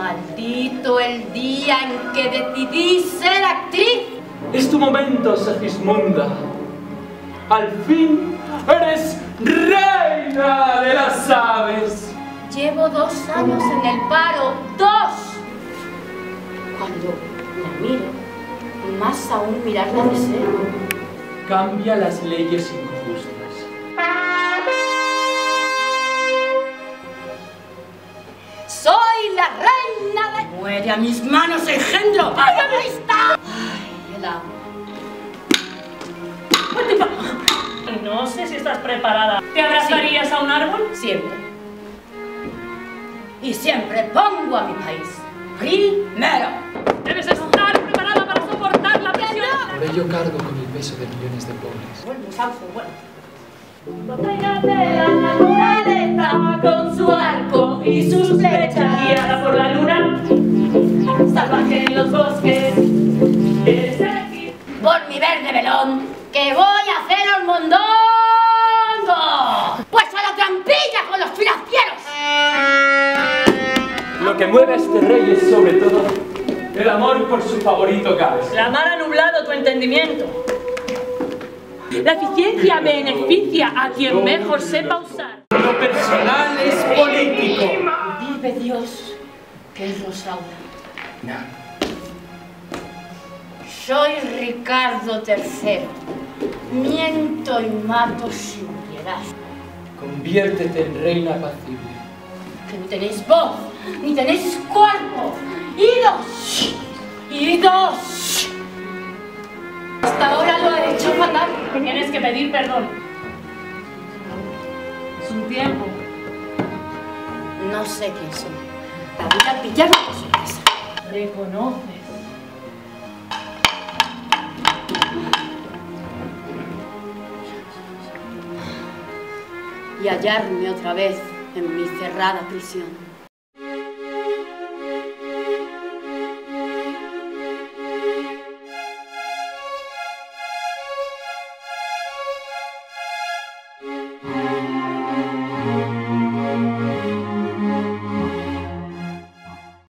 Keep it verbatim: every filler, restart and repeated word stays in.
Maldito el día en que decidí ser actriz. Es tu momento, Segismunda. Al fin eres reina de las aves. Llevo dos años en el paro, dos. Cuando la miro, más aún mirarla deseo. Cambia las leyes injustas. Soy la reina de... ¡Muere a mis manos, engendro! ¡Ay, ahí está! ¡Ay, el amo! No sé si estás preparada. ¿Te abrazarías sí. a un árbol? Siempre. Y siempre pongo a mi país primero. Debes estar preparada para soportar la presión. Por ello cargo con el peso de millones de pobres. Bueno, sauce, bueno. Botella de la naturaleza con su arco y sus flechas, guiada por la luna, salvaje en los bosques. Eres aquí. Por mi verde velón, que voy a hacer al mondongo. Pues a la trampilla con los financieros. Lo que mueve a este rey es sobre todo el amor por su favorito Gales. La mar ha nublado tu entendimiento. La eficiencia beneficia a quien mejor sepa usar. Lo personal es político. Vive Dios, que es Rosaura. No. Soy Ricardo tercero. Miento y mato sin piedad. Conviértete en reina apacible. Que no tenéis voz, ni tenéis cuerpo. ¡Idos! ¡Idos! Hasta ahora lo he hecho fatal. Tienes que pedir perdón. Es un tiempo. No sé quién soy. La voy a pillar por sorpresa. Reconoces. Y hallarme otra vez en mi cerrada prisión.